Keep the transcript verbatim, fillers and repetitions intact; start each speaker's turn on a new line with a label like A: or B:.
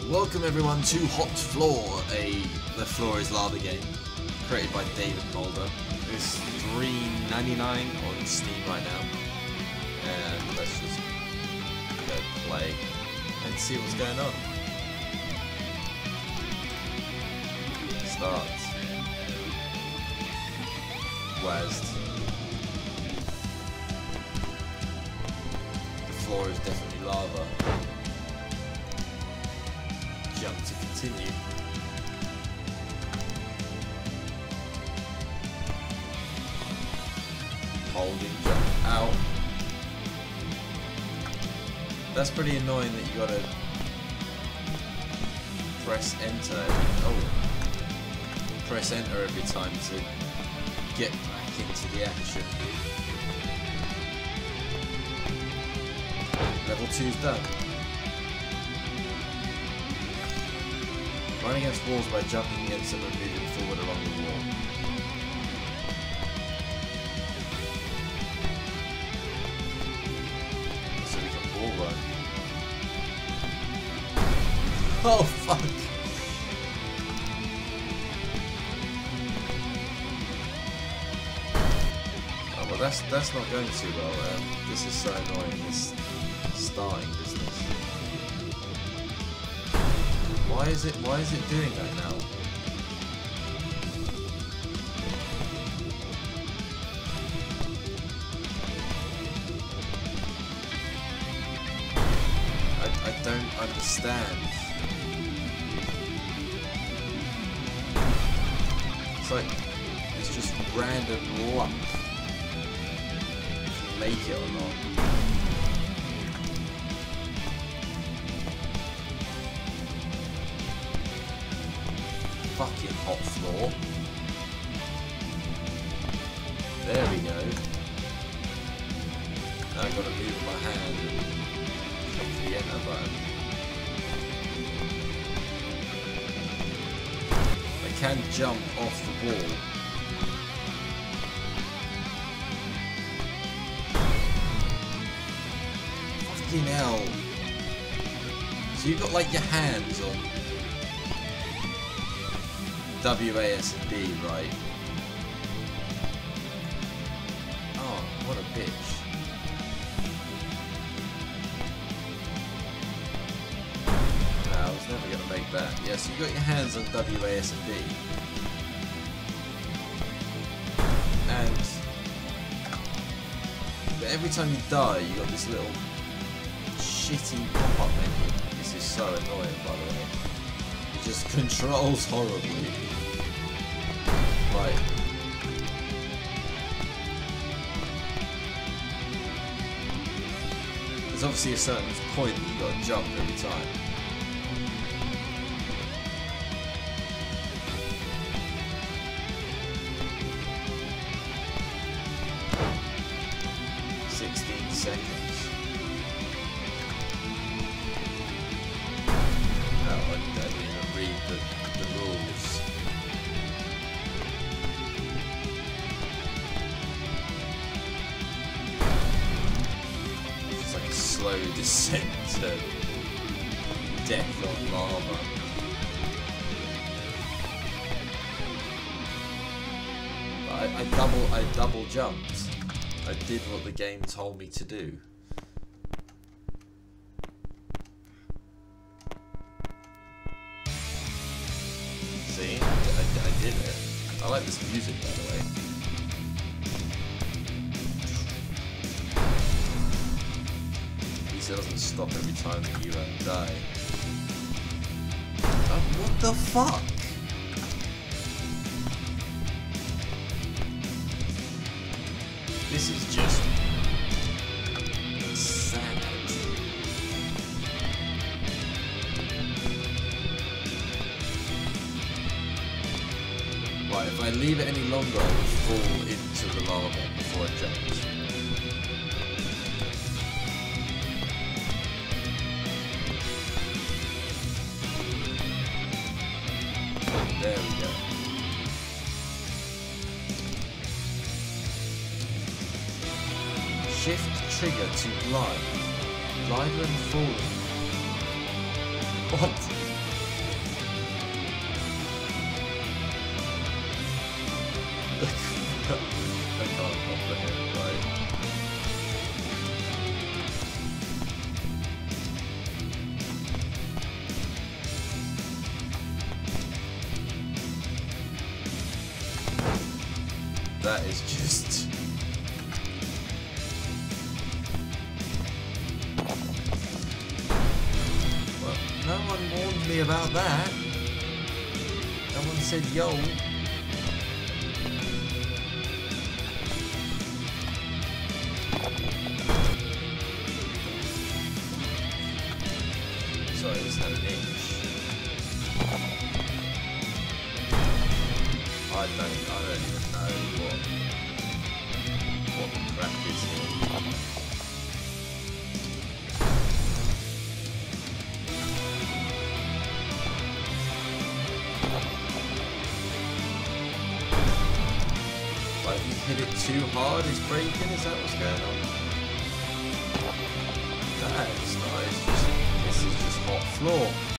A: Welcome everyone to HotFloor, a The Floor is Lava game created by David Mulder. It's three ninety-nine on Steam right now, and let's just go play and see what's going on. Start. West. The floor is definitely lava. Jump to continue. Holding jump out. That's pretty annoying that you gotta press enter. Oh, press enter every time to get back into the action. Level two's done. Run against walls by jumping against them and moving forward along the wall. So we can wall run. Oh fuck! Oh well, that's that's not going too well. Um, this is so annoying. This starting business. Why is it, why is it doing that now? I, I don't understand. It's like, it's just random luck. If you make it or not. Fucking HotFloor. There we go. Now I've got to move my hand and click the enter button. I can jump off the wall. Fucking hell. So you've got like your hands on W A S D, right? Oh, what a bitch. No, I was never gonna make that. Yeah, so you got your hands on W A S D. And but every time you die, you got this little shitty pop-up menu. This is so annoying, by the way. It just controls horribly. Right. There's obviously a certain point that you've got to jump every time. Sixteen seconds. No, I didn't even read the, the rules. Slow descent to death on lava. I, I double I double jumped. I did what the game told me to do. See? I, I, I did it. I like this music, by the way. It doesn't stop every time that you uh, die. Oh, what the fuck? This is just sad. Right, if I leave it any longer, I will fall into the lava before I jump. There we go. Shift trigger to glide. Glide when falling. What? That is just... Well, no one warned me about that. No one said yo. Sorry, is that an inch? I don't, I don't even know what, what the crap is here. Like, you hit it too hard, it's breaking, is that what's going on? No, it's not, it's just, this is just HotFloor.